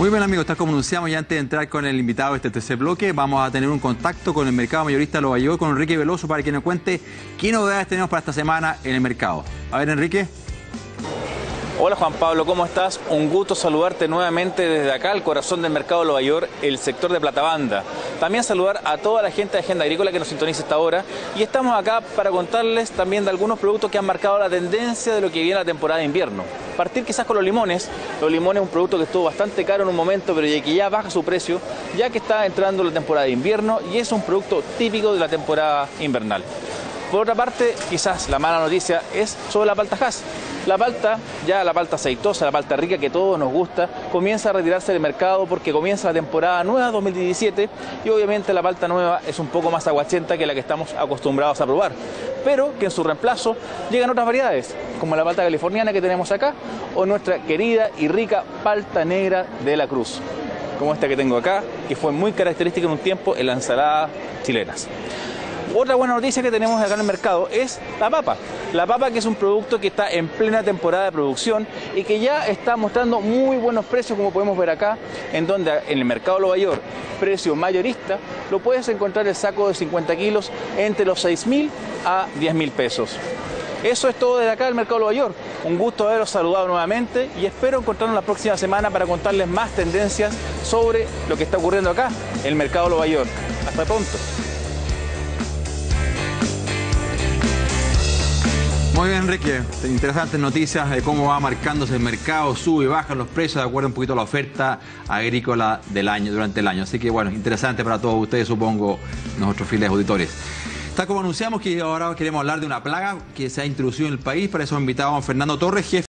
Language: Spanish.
Muy bien, amigos, tal como anunciamos, y antes de entrar con el invitado de este tercer bloque, vamos a tener un contacto con el mercado mayorista de Nueva York, con Enrique Veloso, para que nos cuente qué novedades tenemos para esta semana en el mercado. A ver, Enrique. Hola Juan Pablo, ¿cómo estás? Un gusto saludarte nuevamente desde acá, el corazón del mercado de Nueva York, el sector de Platabanda. También saludar a toda la gente de Agenda Agrícola que nos sintoniza esta hora. Y estamos acá para contarles también de algunos productos que han marcado la tendencia de lo que viene la temporada de invierno. Partir quizás con los limones. Los limones es un producto que estuvo bastante caro en un momento, pero que ya baja su precio, ya que está entrando la temporada de invierno y es un producto típico de la temporada invernal. Por otra parte, quizás la mala noticia es sobre la palta Hass. La palta, ya la palta aceitosa, la palta rica que a todos nos gusta, comienza a retirarse del mercado porque comienza la temporada nueva 2017 y obviamente la palta nueva es un poco más aguachenta que la que estamos acostumbrados a probar. Pero que en su reemplazo llegan otras variedades, como la palta californiana que tenemos acá o nuestra querida y rica palta negra de la Cruz, como esta que tengo acá, que fue muy característica en un tiempo en las ensaladas chilenas. Otra buena noticia que tenemos acá en el mercado es la papa. La papa, que es un producto que está en plena temporada de producción y que ya está mostrando muy buenos precios, como podemos ver acá, en donde en el mercado de Nueva York, precio mayorista, lo puedes encontrar el saco de 50 kilos entre los 6.000 a 10.000 pesos. Eso es todo desde acá del mercado de Nueva York. Un gusto haberos saludado nuevamente y espero encontrarnos la próxima semana para contarles más tendencias sobre lo que está ocurriendo acá en el mercado de Nueva York. Hasta pronto. Muy bien, Enrique. Interesantes noticias de cómo va marcándose el mercado, sube y bajan los precios de acuerdo un poquito a la oferta agrícola del año, durante el año. Así que, bueno, interesante para todos ustedes, supongo, nuestros fieles auditores. Tal como anunciamos que ahora queremos hablar de una plaga que se ha introducido en el país. Para eso hemos invitado a don Fernando Torres, jefe